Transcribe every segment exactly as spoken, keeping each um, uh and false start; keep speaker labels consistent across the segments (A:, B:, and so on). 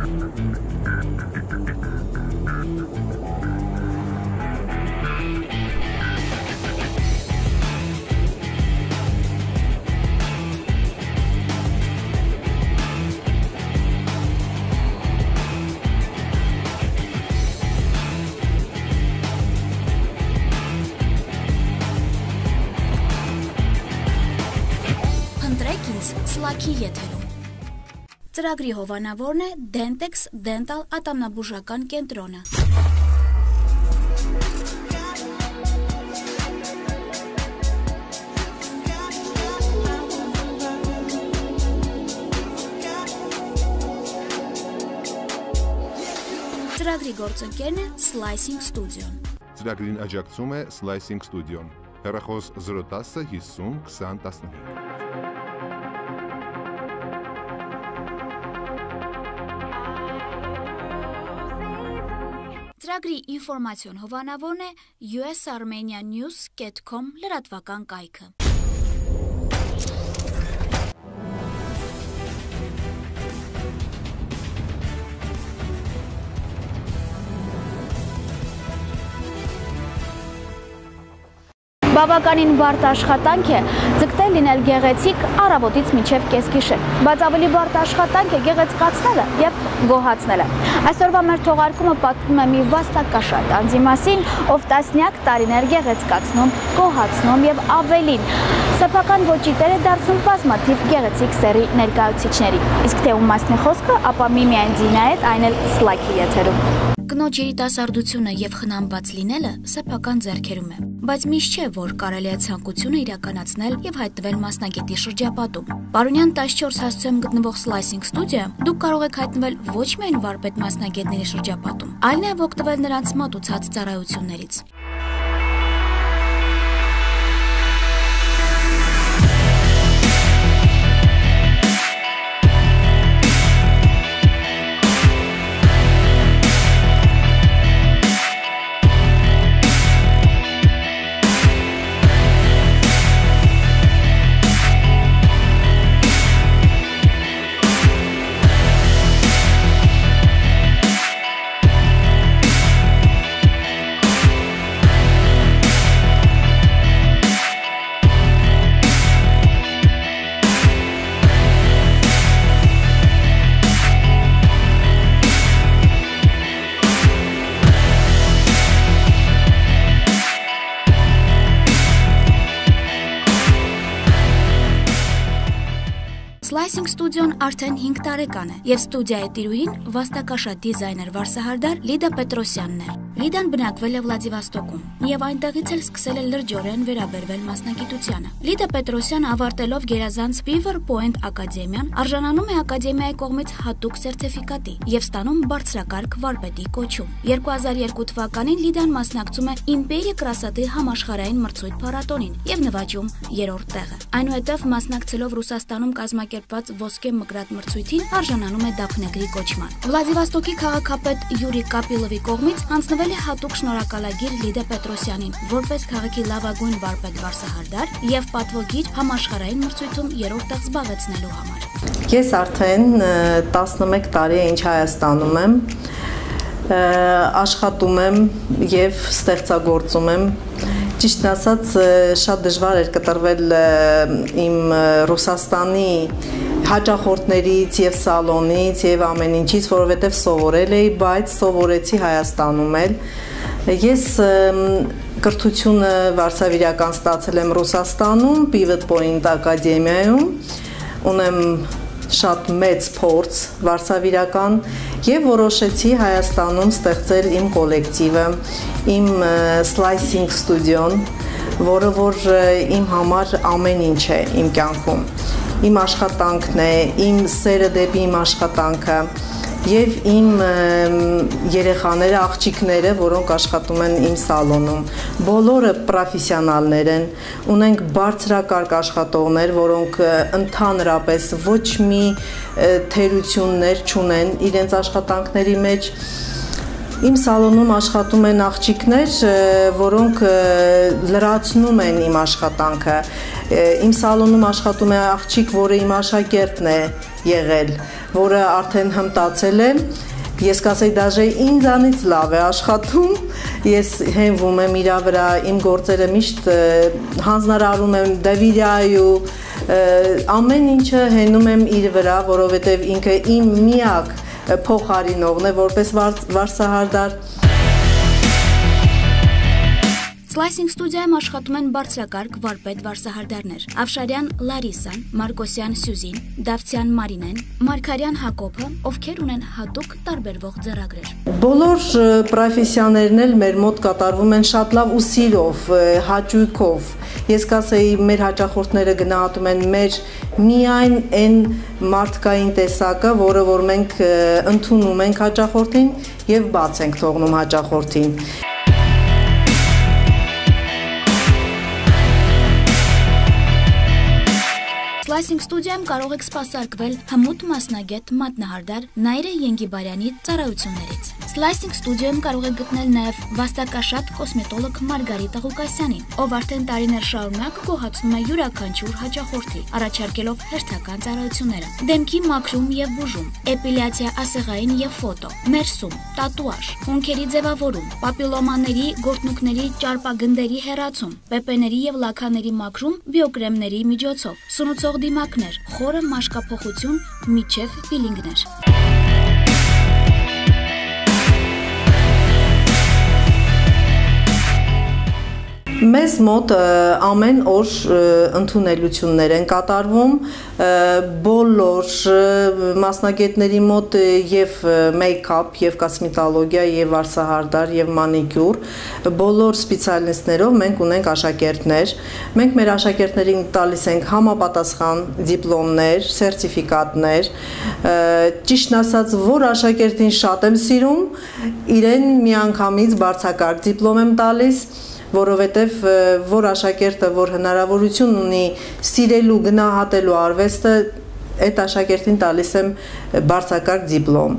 A: Սլաքի եթերում։ Ծրագրի հովանավորն է Dentex Dental ատամնաբուժական կենտրոնը։ Ծրագրի գործընկերն է Slicing Studio-ն։
B: Ծրագրին աջակցում է Slicing Studio-ն։ Հեռախոս zero one zero fifty twenty fifteen։
A: Ծրագրի ինֆորմացիոն հովանավորն է U S Armenia News dot com լրատվական կայքը։
C: Բավականին բարդ աշխատանք է ձգտել լինել գեղեցիկ առավոտից մինչև կեսգիշեր, բայց ավելի բարդ աշխատանք է գեղեցկացնելը եւ գոհացնելը։ Այսօրվա մեր թողարկումը պատմում է մի վաստակաշատ անձի մասին, ով տասնյակ տարիներ գեղեցկացնում, գոհացնում եւ ավելին սեփական ոճի տեր է դարձնում բազմաթիվ գեղեցիկ սեռի ներկայացուցիչների։ Իսկ թե ում մասն է խոսքը, ապա միմիայն Դինա հետ, այն էլ Սլաքի եթերում։
A: Կնոջ երիտասարդությունը եւ խնամված լինելը սեփական ձեռքերում է, բայց միշտ չէ, որ կարելի է ցանկությունը իրականացնել եւ հայտնվել մասնագետի շրջապատում։ Պարոնյան տասնչորս հասցեում գտնվող Slicing Studio-ում դուք կարող եք հայտնվել ոչ միայն վարպետ մասնագետների շրջապատում, այլ նաեւ օգտվել նրանց մատուցած ծառայություններից։ Slicing Studio-ն արդեն հինգ տարեկան է, եւ ստուդիայի տիրուհին վաստակաշատ դիզայներ վարսահարդար Լիդա Պետրոսյանն է։ Լիդան բնակվել է Վլադիվոստոկում եւ այնտեղից էլ սկսել է լրջորեն վերաբերվել մասնագիտությանը։ Լիդա Պետրոսյանը ավարտելով գերազանց Beaver Point ակադեմիան, արժանանում է ակադեմիայի կողմից հատուկ սերտիֆիկատի եւ ստանում բարձրակարգ վարպետի կոչում։ երկու հազար երկու թվականին Լիդան մասնակցում է Imperia Krasоты համաշխարհային մրցույթ փառատոնին եւ նվաճում երրորդ տեղը։ Այնուհետև մասնակցելով Ռուսաստանում կազմակերպված ոսկե մկրատ մրցույթին արժանանում է դափնեգրի կոչման։ Վլադիվոստոկի քաղաքապետ Յուրի Կապիլովի կողմից հանձնվել է հատուկ շնորհակալագիր Լիդա Պետրոսյանին, որպես քաղաքի լավագույն վարպետ վարսահարդար եւ պատվոգիր համաշխարհային մրցույթում երրորդ տեղ զբաղեցնելու համար։
D: Ես արդեն տասնմեկ տարի է ինչ Հայաստանում եմ, աշխատում եմ եւ ստեղծագործում եմ։ Ճիշտն ասած, շատ դժվար էր կտրվել իմ Ռուսաստանի հաճախորդներից եւ սալոնից եւ ամեն ինչից, որովհետեւ սովորել էի, բայց սովորեցի Հայաստանում էլ։ Ես կրթությունը վարսավիրական ստացել եմ Ռուսաստանում, Beaver Point ակադեմիայում, ունեմ շատ մեծ փորձ վարսավիրական եւ որոշեցի Հայաստանում ստեղծել իմ կոլեկտիվը, իմ Slicing Studio-ն, որը որ իմ համար ամեն ինչ է իմ կյանքում։ Իմ աշխատանքն է, իմ սերը դեպի իմ աշխատանքը եւ իմ երեխաները, աղջիկները, որոնք աշխատում են իմ սալոնում։ Բոլորը պրոֆեսիոնալներ են, ունենք բարձրակարգ աշխատողներ, որոնք ընդհանրապես ոչ մի թերություններ չունեն իրենց աշխատանքների մեջ։ Իմ սալոնում աշխատում են աղջիկներ, որոնք լրացնում են իմ աշխատանքը։ Իմ սալոնում աշխատում է աղջիկ, որը իմ աշակերտն է, եղել, որը արդեն հմտացել է, ես կասեի դաժե ինձանից լավ է աշխատում, ես հենվում եմ իրա վրա, իմ գործերը միշտ հանձնարարում եմ դվիրայու, ամեն ինչը հենում եմ իր վրա, որովհետև ինքը իմ միակ փոխարինողն է որպես վարսահարդար։
A: Slicing ստուդիայում աշխատում են բարձրակարգ վարպետ վարսահարդարներ՝ Ավշարյան Լարիսան, Մարկոսյան Սյուզին, Դավթյան Մարինեն, Մարգարյան Հակոբը, ովքեր ունեն հատուկ տարբերվող ձեռագրեր։
D: Բոլոր պրոֆեսիաներն էլ մեր մոտ կատարվում են շատ լավ ու սիրով, հաճույքով։ Ես կասեի, մեր հաճախորդները գնահատում են մեր միայն այն մարդկային տեսակը, որը որ մենք ընդունում ենք հաճախորդին եւ բաց ենք թողնում հաճախորդին։
A: Slicing ստուդիայում կարող եք սպասարկվել հմուտ մասնագետ մատնահարդար Նայիրե Ենգիբարյանի ծառայություններից։ Slicing ստուդիայում կարող եք գտնել նաև վաստակաշատ կոսմետոլոգ Մարգարիտա Ղուկասյանին, ով արդեն տարիներ շարունակ գոհացնում է յուրաքանչյուր հաճախորդի, առաջարկելով հերթական ծառայությունները՝ դեմքի մաքրում եւ բուժում, էպիլյացիա ասեղային եւ ֆոտո, մերսում, տատուաժ, հունքերի ձևավորում, պապիլոմաների, գորտնուկների, ճարպագնդերի հեռացում, պեպեների եւ լաքաների մաքրում բիոկրեմների միջոցով, սնուցող դիմակներ, խորը մաշկափոխություն, միջև պիլինգներ։
D: Մեզ մոտ ամեն օր ընդունելություններ են կատարվում, բոլոր մասնագետների մոտ եւ մեյքափ, եւ կոսմետոլոգիա, եւ վարսահարդար, եւ մանիկյուր, բոլոր սպეციալիստներով մենք ունենք աշակերտներ։ Մենք մեր աշակերտներին տալիս ենք համապատասխան դիպլոմներ, սերտիֆիկատներ։ Ճիշտն ասած, որ աշակերտին շատ եմ սիրում, իրեն միանգամից բարձրակարգ դիպլոմ եմ տալիս, որովհետև որ աշակերտը, որ հնարավորություն ունի սիրելու, գնահատելու արվեստը, այդ աշակերտին տալիս եմ բարձրակարգ դիպլոմ։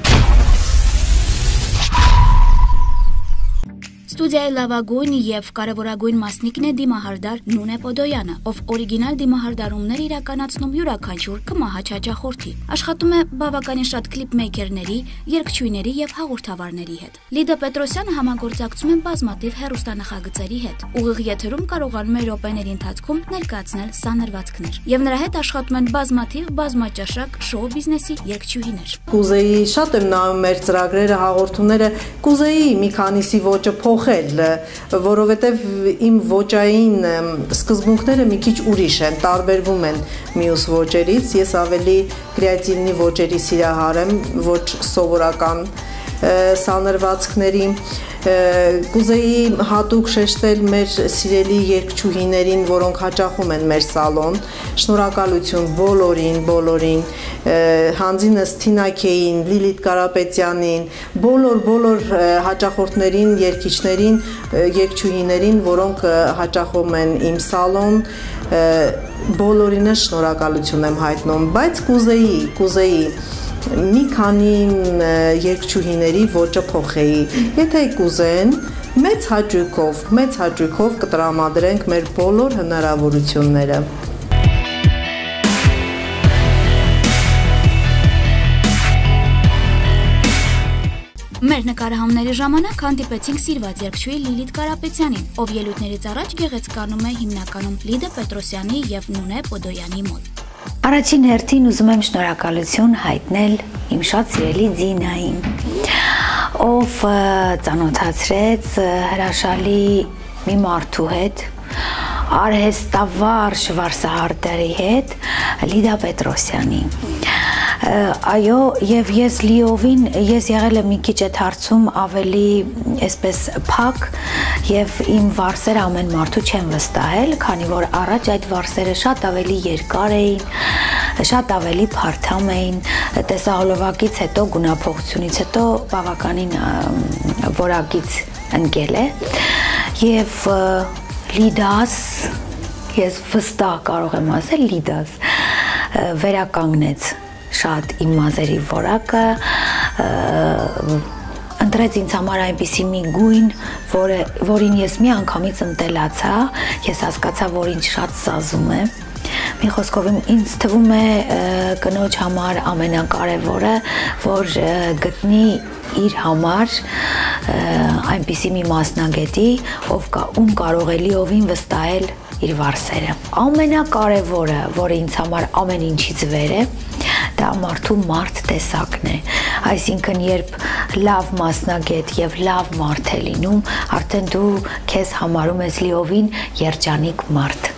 A: Ստուդիայի լավագույն եւ կարեւորագույն մասնիկն է դիմահարդար Նունե Պոդոյանը, ով օրիգինալ դիմահարդարումներ իրականացնում յուրաքանչյուր կմահաճ հաճախորդի։ Աշխատում է բավականին շատ կլիպմեյքերների, երգչույների եւ հաղորդավարների հետ։ Լիդա Պետրոսյանը համագործակցում է բազմաթիվ հեռուստանախագծերի հետ։ Ուղիղ եթերում կարողանում է րոպեների ընթացքում ներկայացնել սանրվածքներ։ Եվ նրա հետ աշխատում են բազմաթիվ բազմաճաշակ շոու բիզնեսի երգչուհիներ։
D: Կուզեի շատ եմ նայում մեր ծրագրերը, հաղորդումները, կուզեի մի քանիսի ոճը փոխ որովհետև իմ ոճային սկզբունքները մի քիչ ուրիշ են, տարբերվում են մյուս ոճերից, ես ավելի կրեատիվնի ոճերի սիրահար եմ, ոչ սովորական սանրվածքների, կուզեի հատուկ շեշտել մեր սիրելի երգչուհիներին, որոնք հաճախում են մեր սալոն, շնորհակալություն բոլորին, բոլորին, հանձինս Թինաքեին, Լիլիթ Կարապետյանին, բոլոր բոլոր հաճախորդներին, երգիչներին, երգչուհիներին, որոնք հաճախում են իմ սալոն, բոլորին շնորհակալություն եմ հայտնում, բայց կուզեի, կուզեի մի քանի երգչուհիների ոճը փոխեի, եթե կուզեն, մեծ հաճույքով, մեծ հաճույքով կտրամադրենք մեր բոլոր հնարավորությունները։
A: Մեր նկարահանումների ժամանակ հանդիպեցինք սիրված երգչուհի Լիլիթ Կարապետյանին, ով ելույթներից առաջ գեղեցկանում է հիմնականում Լիդա Պետրոսյանի եւ Նունե Պոդոյանի մոտ։
E: Առաջին հերթին ուզում եմ շնորհակալություն հայտնել իմ շատ սիրելի Դինային, ով ծանոթացրեց հրաշալի մի մարդու հետ, արհեստավարժ վարսահարդարի հետ, Լիդա Պետրոսյանի։ Այո, եւ ես լիովին, ես եղել եմ մի քիչ այդ հարցում ավելի այսպես փակ եւ իմ վարսերը ամեն մարդու չեմ վստահել, քանի որ առաջ այդ վարսերը շատ ավելի երկար էին, շատ ավելի փարթամ էին, տեսահոլովակից հետո, գունափոխությունից հետո բավականին որակից ընկել է եւ Լիդաս, ես վստահ կարող եմ ասել Լիդաս վերականգնեց շատ իմ մազերի որակը, ընտրեց ինձ համար այնպիսի մի գույն, որին ես մի անգամից ընտելացա, ես հասկացա, որ ինձ շատ սազում է, Մի խոսքով ինձ թվում է կնոջ համար ամենակարևորը, որ գտնի իր համար այնպիսի մի մասնագետի, ով կա, ում կարող է լիովին վստահել իր վարսերը։ Ամենակարևորը, որը ինձ համար ամեն ինչից վեր է, դա մարդու մարդ տեսակն է։ Այսինքն, երբ լավ մասնագետ եւ լավ մարդ է լինում, արդեն դու քեզ համարում ես լիովին երջանիկ մարդ։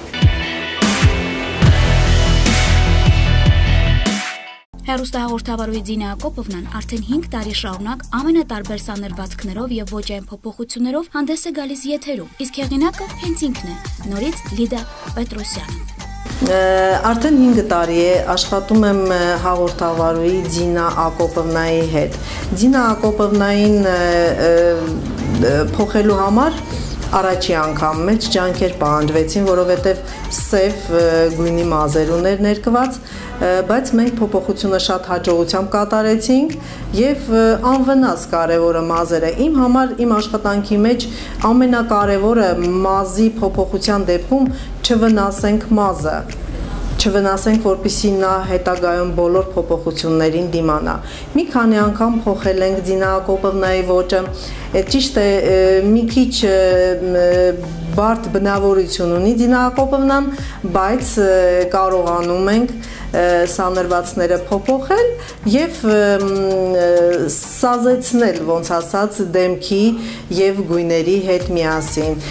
A: Հեռուստահաղորդավարուհի Դինա Ակոպովնան արդեն հինգ տարի շարունակ ամենատարբեր սանրվածքներով եւ ոճային փոփոխություններով հանդես է գալիս եթերում, իսկ հեղինակը հենց ինքն է, նորից Լիդա Պետրոսյանը։
D: Արդեն հինգ տարի է աշխատում եմ հաղորդավարուհի Դինա Ակոպովնայի հետ։ Դինա Ակոպովնային փոխելու համար առաջի անգամ մեջ ջանքեր պահանջվեցին, որովհետև սև գույնի մազեր ուներ ներկված, բայց մենք փոփոխությունը շատ հաջողությամբ կատարեցինք եւ անվնաս կարևորը մազերը։ Իմ համար իմ աշխատանքի մեջ ամենակարևորը մազի փոփոխության դեպքում չվնասենք մազը, չվնասենք, որպեսզի նա հետագայում բոլոր փոփոխություններին դիմանա։ Մի քանի անգամ փոխել ենք Դինա Ակոպովնայի ոճը, ճիշտ է, մի քիչ բարդ բնավորություն ունի Դինա Ակոպովնան, բայց կարողանում ենք սանրվածները փոփոխել եւ սազեցնել, ոնց ասած, դեմքի եւ գույների հետ միասին։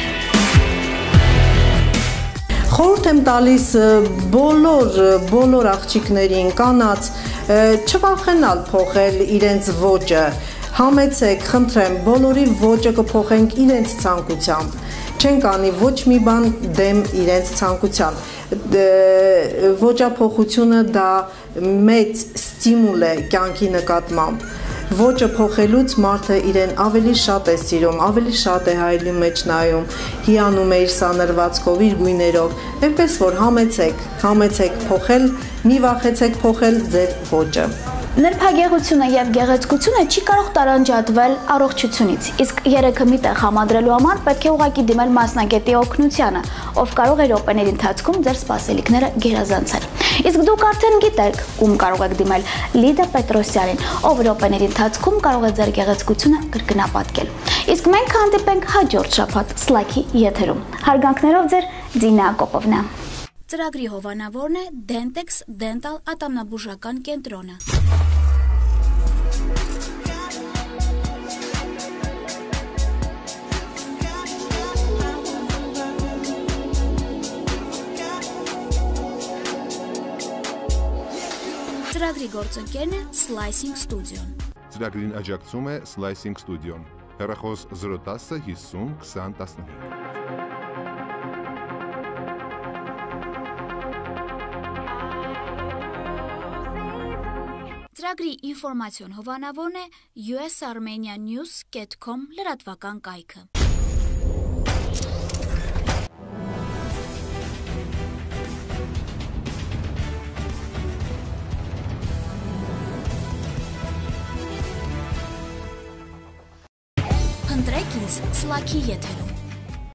D: Խորհուրդ եմ տալիս բոլոր բոլոր աղջիկներին, կանանց չվախենալ փոխել իրենց ոճը, համեցեք, խնդրեմ, բոլորի ոճը կփոխենք իրենց ցանկությամբ, չենք անի ոչ մի բան դեմ իրենց ցանկության։ Ոճափոխությունը դա մեծ ստիմուլ է կյանքի նկատմամբ։ Ոճը փոխելուց մարդը իրեն ավելի շատ է սիրում, ավելի շատ է հայելու մեջ նայում, հիանում է իր սանրվածքով, իր գույներով, այնպես որ համեցեք, համեցեք փոխել, մի վախեցեք փոխել ձեր ոճը։
C: Նրբագեղությունը եւ գեղեցկությունը չի կարող տարանջատվել առողջությունից, իսկ երեքը միտեղ համադրելու համար պետք է ուղղակի դիմել մասնագետի օգնությանը, ով կարող է րոպեների ընթացքում ձեր սպասելիքները գերազանցել։ Իսկ դուք արդեն գիտեք, ում կարող եք դիմել՝ Լիդա Պետրոսյանին, ով րոպեների ընթացքում կարող է ձեր գեղեցկությունը կրկնապատկել։ Իսկ մենք հանդիպենք հաջորդ շաբաթ Slack-ի եթերում։ Հարգանքներով ձեր Դինա Ակոպովնա։
A: Ծրագրի հովանավորն է Dentex Dental ատամնաբուժական կենտրոնը։ Ծրագրի գործընկերն է Slicing Studio-ն։
B: Ծրագրին աջակցում է Slicing Studio-ն։ Հեռախոս զրո տասը հիսուն քսան տասնհինգ։
A: Ծրագրի ինֆորմացիոն հովանավորն է յու էս armenia news dot com լրատվական կայքը։ Ընտրեք ինձ Slack-ի եթերում։